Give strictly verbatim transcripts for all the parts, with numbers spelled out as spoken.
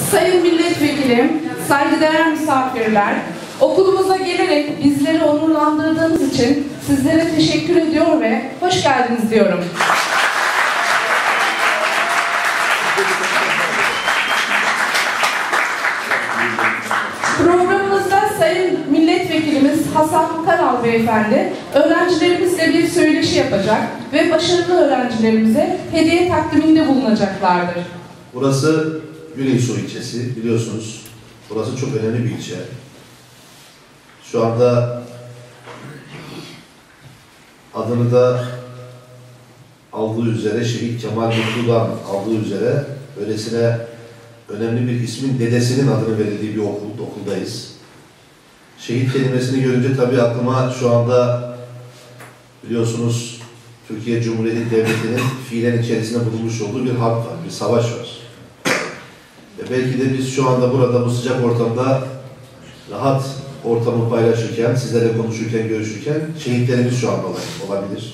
Sayın Milletvekilim, saygıdeğer misafirler, okulumuza gelerek bizleri onurlandırdığınız için sizlere teşekkür ediyor ve hoş geldiniz diyorum. Programımızda Sayın Milletvekilimiz Hasan Karal Beyefendi öğrencilerimizle bir söyleşi yapacak ve başarılı öğrencilerimize hediye takdiminde bulunacaklardır. Burası Güneysu ilçesi, biliyorsunuz. Burası çok önemli bir ilçe. Şu anda adını da aldığı üzere, Şehit Kemal Mutlu'dan aldığı üzere öylesine önemli bir ismin dedesinin adını verildiği bir okul, okuldayız. Şehit kelimesini görünce tabii aklıma şu anda biliyorsunuz Türkiye Cumhuriyeti Devleti'nin fiilen içerisinde bulunmuş olduğu bir harp var, bir savaş var. Ve belki de biz şu anda burada bu sıcak ortamda rahat ortamı paylaşırken, sizlerle konuşurken, görüşürken şehitlerimiz şu anda olabilir.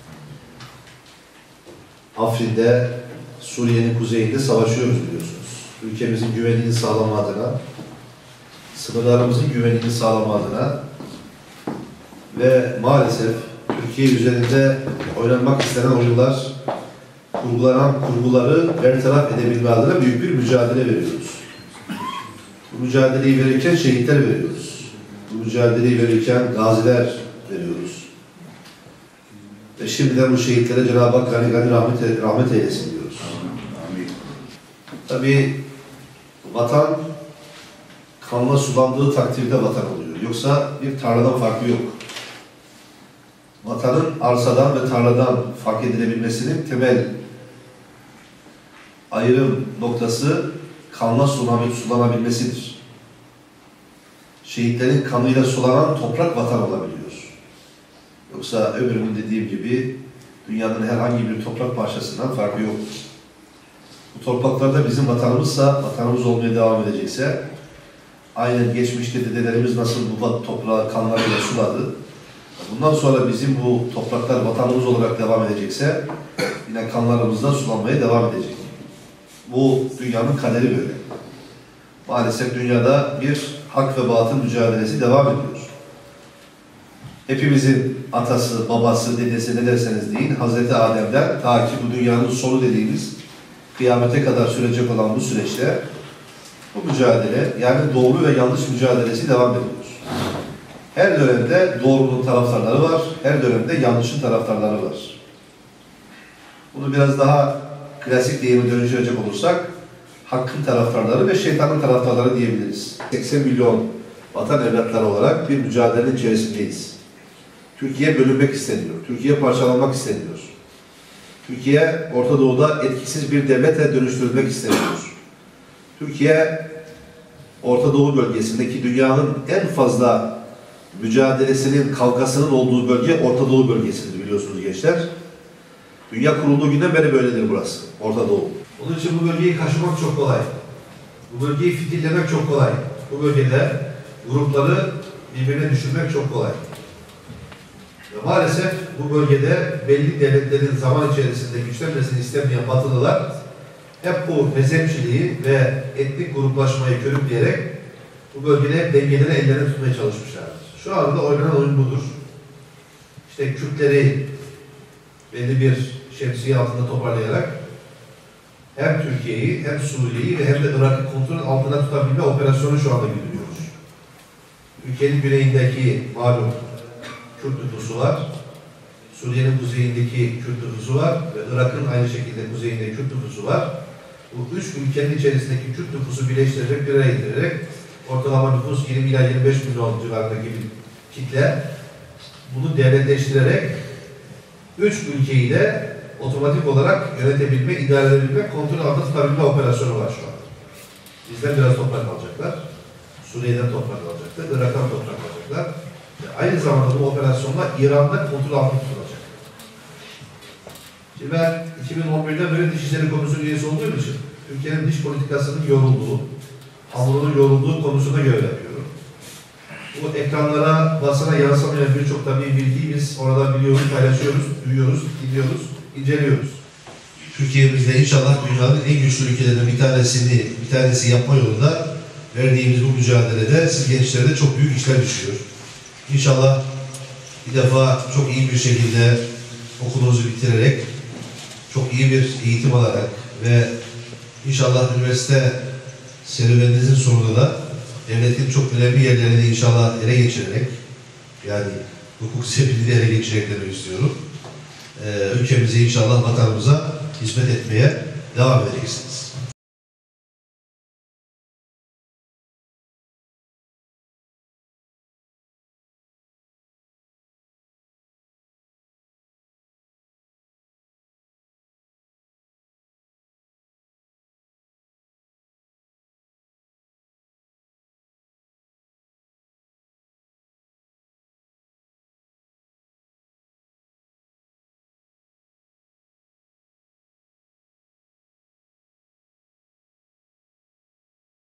Afrin'de, Suriye'nin kuzeyinde savaşıyoruz biliyorsunuz. Ülkemizin güvenliğini sağlama adına, sınırlarımızın güvenliğini sağlama adına ve maalesef Türkiye üzerinde oynanmak istenen oyunlar, kurgulanan kurguları bertaraf edebilme adına büyük bir mücadele veriyoruz. Bu mücadeleyi verirken şehitler veriyoruz. Bu mücadeleyi verirken gaziler veriyoruz. Ve şimdiden bu şehitlere Cenab-ı Hak gani gani rahmet, rahmet eylesin diyoruz. Amin. Tabii vatan kanla sulandığı takdirde vatan oluyor. Yoksa bir tarladan farkı yok. Vatanın arsadan ve tarladan fark edilebilmesinin temel ayrım noktası kanla sulanabilmesidir. Şehitlerin kanıyla sulanan toprak vatan olabiliyor. Yoksa öbürünün dediğim gibi dünyanın herhangi bir toprak parçasından farkı yoktur. Bu topraklarda bizim vatanımızsa, vatanımız olmaya devam edecekse, aynen geçmişte dedelerimiz nasıl bu toprağı kanlarıyla suladı, bundan sonra bizim bu topraklar vatanımız olarak devam edecekse, yine kanlarımızdan sulanmaya devam edecek. Bu dünyanın kaderi böyle. Maalesef dünyada bir hak ve batıl mücadelesi devam ediyor. Hepimizin atası, babası, dedesi ne derseniz deyin, Hazreti Adem'den ta ki bu dünyanın sonu dediğimiz kıyamete kadar sürecek olan bu süreçte bu mücadele, yani doğru ve yanlış mücadelesi devam ediyor. Her dönemde doğrunun taraftarları var, her dönemde yanlışın taraftarları var. Bunu biraz daha klasik deyime dönüştürecek olursak, hakkın taraftarları ve şeytanın taraftarları diyebiliriz. seksen milyon vatan evlatları olarak bir mücadelenin içerisindeyiz. Türkiye bölünmek isteniyor, Türkiye parçalanmak isteniyor. Türkiye, Orta Doğu'da etkisiz bir devlete dönüştürülmek isteniyor. Türkiye, Orta Doğu bölgesindeki dünyanın en fazla mücadelesinin, kavgasının olduğu bölge Orta Doğu bölgesidir biliyorsunuz gençler. Dünya kurulduğu günden beri böyledir burası, Orta Doğu. Onun için bu bölgeyi kaşımak çok kolay. Bu bölgeyi fitillemek çok kolay. Bu bölgede grupları birbirine düşürmek çok kolay. Ve maalesef bu bölgede belli devletlerin zaman içerisinde güçlenmesini istemeyen Batılılar hep bu mezhepçiliği ve etnik gruplaşmayı körükleyerek bu bölgede dengeleri ellerine tutmaya çalışmışlardır. Şu anda oynanan oyun budur. İşte Kürtleri belli bir şemsiye altında toparlayarak hem Türkiye'yi hem Suriye'yi ve hem de Irak'ı kontrol altına tutabilme operasyonu şu anda güdülüyoruz. Ülkenin güneyindeki malum Kürt nüfusu var. Suriye'nin kuzeyindeki Kürt nüfusu var ve Irak'ın aynı şekilde kuzeyinde Kürt nüfusu var. Bu üç ülkenin içerisindeki Kürt nüfusu birleştirerek, bir araya getirerek ortalama nüfus yirmi ila yirmi beş milyon civarındaki bir kitle, bunu devletleştirerek üç ülkeyi de otomatik olarak yönetebilme, idare edebilme, kontrol altında tutabilme operasyonu var şu an. Bizden biraz toprak alacaklar, Suriye'den toprak alacaklar, Irak'tan toprak alacaklar. Ve aynı zamanda bu operasyonla İran'da kontrol altında tutulacak. Şimdi ben iki bin on birden beri Dışişleri Komisyonu üyesi olduğum için Türkiye'nin dış politikasının yorulduğu, hamurunun yorulduğu konusuna göre yapıyorum. Bu ekranlara, basına yansamayan birçok tabii bilgiyi biz oradan biliyoruz, paylaşıyoruz, duyuyoruz, dinliyoruz, inceliyoruz. Türkiye'mizde inşallah dünyanın en güçlü ülkelerinden bir tanesini, bir tanesi yapma yolunda verdiğimiz bu mücadelede siz gençlere de çok büyük işler düşüyor. İnşallah bir defa çok iyi bir şekilde okulunuzu bitirerek, çok iyi bir eğitim alarak ve inşallah üniversite serüveninizin sonunda da devletin çok önemli yerlerini inşallah ele geçirerek, yani hukuk sebebini ele geçireceklerini istiyorum. Ee, ülkemize inşallah vatanımıza hizmet etmeye devam edeceksiniz.